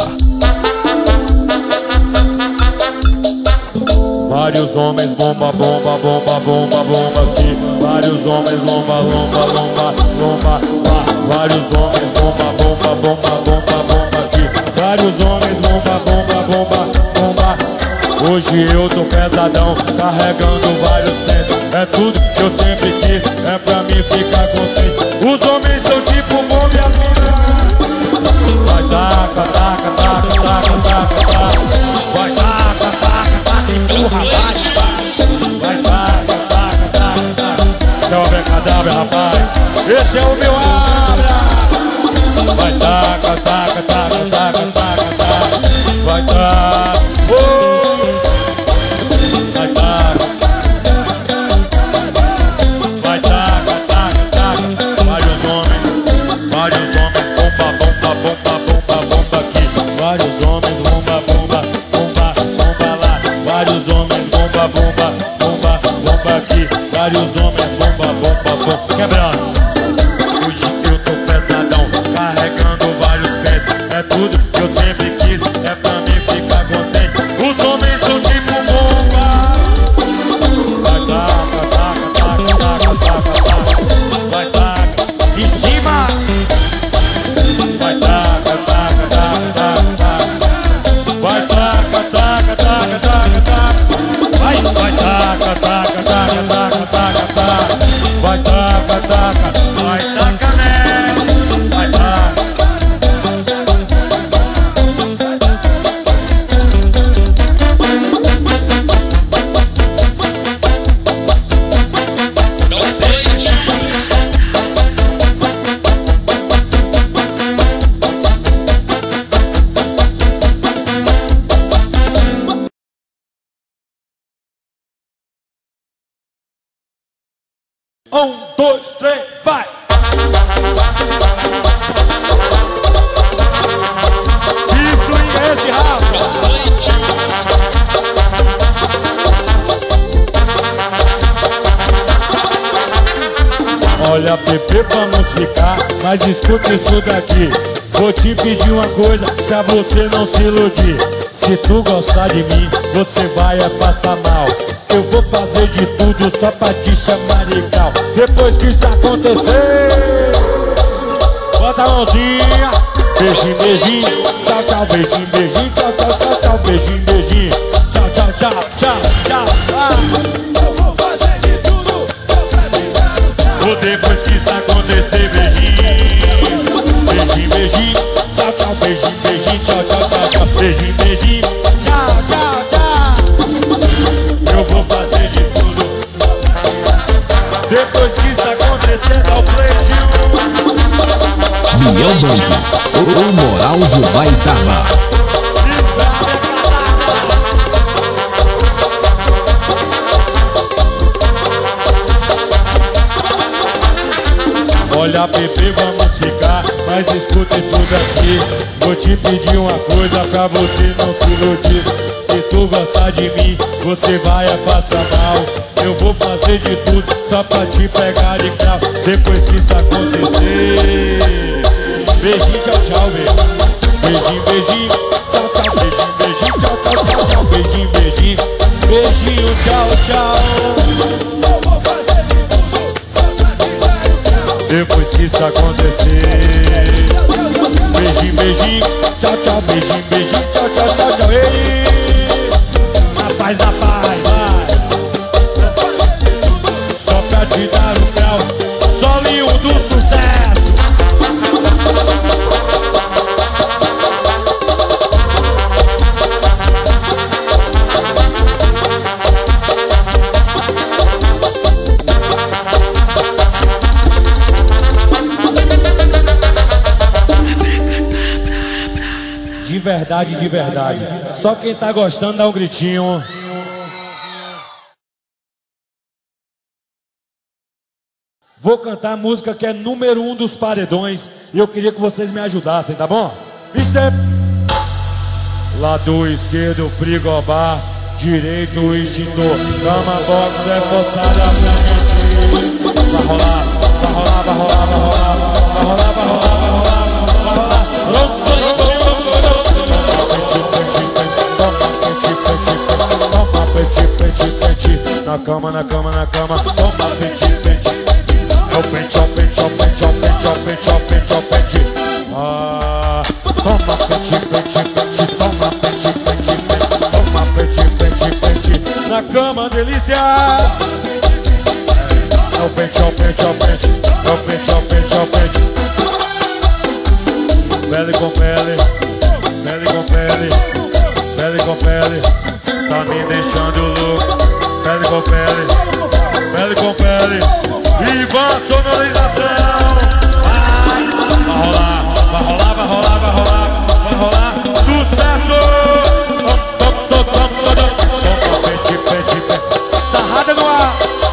Vários homens bomba aqui. Vários homens bomba. Vários homens bomba aqui. Vários homens bomba. Hoje eu tô pesadão, carregando vários pés. É tudo que eu sempre quis, é pra mim ficar contente. Os homens são tipo bomba e as minas. Vai taca. Vai taca, empurra, bate. Vai taca. Esse é o abracadabra, rapaz. Esse é o meu abra. Vai taca. Vai taca. Vários homens bomba aqui. Vários homens bomba lá. Vários homens bomba aqui. Vários homens bomba. Quebrando. Hoje eu tô pesadão, carregando vários pets. É tudo que eu sempre quis, é pra mim ficar contente. Os homens são tipo bomba. Vai taca. Vai taca. Em cima. Vai taca. Vai taca. Vai taca. Vai taca. 1, 2, 3, vai! Isso, esse Rafa! Olha, Pepe, vamos ficar, mas escuta isso daqui. Vou te pedir uma coisa pra você não se iludir. Se tu gostar de mim, você vai passar mal. Eu vou fazer de tudo só pra te chamar de cal. Depois que isso acontecer, bota a mãozinha. Beijinho, beijinho, tchau, tchau, beijinho, beijinho, tchau, tchau, tchau, tchau, beijinho, beijinho, tchau, tchau, tchau, tchau, tchau. Eu vou fazer de tudo só pra te dar o tchau. Depois que isso acontecer, beijinho, beijinho, beijinho, tchau, tchau, beijinho, beijinho, tchau, tchau, tchau, tchau, beijinho, beijinho, tchau, tchau, tchau. Eu vou fazer de tudo. Depois que isso acontecer, dá o pleitinho. Miel Bandes, o moral de Baitaba. Olha, Pepe, vamos ficar, mas escuta isso daqui. Vou te pedir uma coisa pra você não se iludir. Se tu gostar de mim, você vai passar mal. Eu vou fazer de tudo só pra te pegar de cravo. Depois que isso acontecer, beijinho, tchau, tchau, beijinho, beijinho, tchau, tchau, beijinho, beijinho, tchau, tchau, tchau, tchau, beijinho, beijinho, beijinho, tchau, tchau. Eu vou fazer de tudo só pra te dar o tchau. Depois que isso acontecer, beijinho, beijinho, tchau, tchau, beijinho, beijinho, tchau, tchau, tchau, tchau. Ei, na paz, vai. Só pra te dar o grau, solinho do sucesso. De verdade. Só quem tá gostando dá um gritinho. Vou cantar a música que é número 1 dos paredões e eu queria que vocês me ajudassem, tá bom? Mister! Lado esquerdo, frigobar, direito, o extintor. Cama box é forçada pra gente. Vai rolar, vai rolar, vai rolar, vai rolar, vai rolar, vai rolar, vai rolar, vai rolar. Na cama, na cama, na cama, toma pente, pente. É o pente, ó, pente, ó, pente, ó, pente, ó, pente, ó, pente, ó, pente. Ah, toma pente, pente, pente, toma pente, pente, pente, toma pente, pente, pente. Na cama, delícia. É o pente, ó, pente, ó, pente, é o pente, ó, pente, ó, pente. Pele com pele, pele com pele, pele com pele. Tá me deixando louco. Pele com pele, pele com pele. Viva a sonorização. Vai rolar, vai rolar, vai rolar, vai rolar, vai rolar. Sucesso. Toma pente, pente, pente. Sarrada no ar.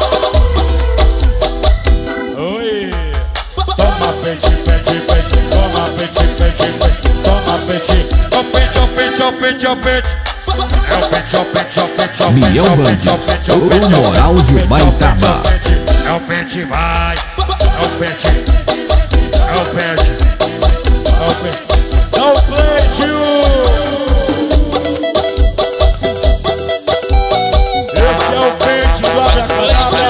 Oi. Toma pente, pente, pente. Toma pente, pente, pente. Toma pente. Ó pente, ó pente, ó pente, ó pente. É o pente, ó pente, ó pente, ó pente. Miel Bandes, o moral de Baitaba. É o pente, vai. É o pente. É o pente. É o pente. É o pente. Esse é o pente do Abracadabra.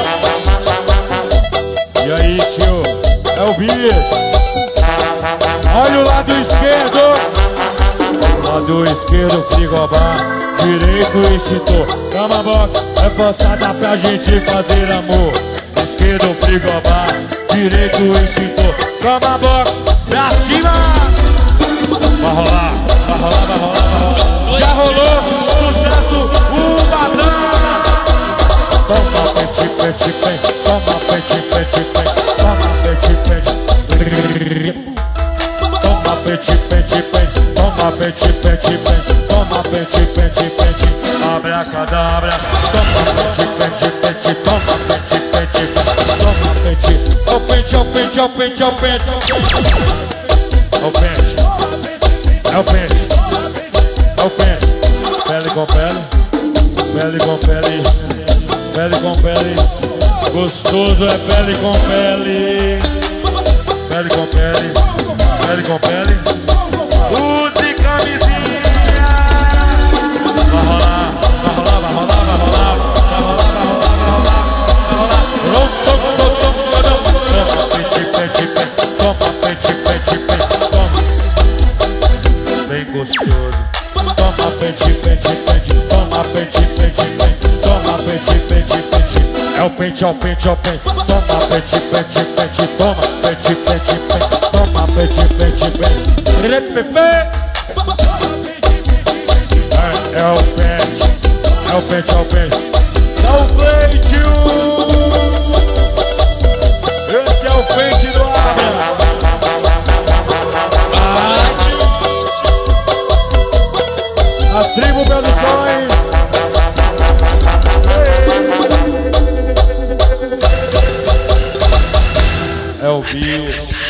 E aí, tio? É o bicho. Olha o lado esquerdo. Lado esquerdo, frigobar. Direito, extintor. Cama box é forçada pra gente fazer amor. Esquerdo, frigobar. Direito, extintor. Cama box pra cima. Vai rolar, vai rolar, vai rolar, vai rolar. Já rolou, sucesso, o Badana. Toma pente, pente, pente. Toma pente, pente, pente. Toma pente, pente. Toma pente, pente, pente. Toma pente, pente, pente. Toma pente, pente, pente. Abracadabra. Toma pente, pente, pente. Toma pente, pente, pente. Toma pente, é o pente, é o pente. É o pente. É o pente. É o pente. Pele com pele. Pele com pele. Pele com pele. Gostoso é pele com pele. Pele com pele. Pele com pele. Use camisinha. Vai rolar, vai rolar, vai rolar, vai rolar. Vai rolar, vai rolar, vai rolar. Vai rolar. Toma pente, pente, pente. Toma pente, pente, pente. Toma. Bem gostoso. Toma pente, pente, pente. Toma pente, pente, pente. Toma pente, pente, pente. É o pente, é o pente, é o pente. Toma pente, pente, pente. Toma pente, pente, pente. Toma pente, pente, pente. Repepe. É o pente. É o pente, é o pente. É o pente. Esse é o pente do Abra. A Tribo Produções. É o Bios.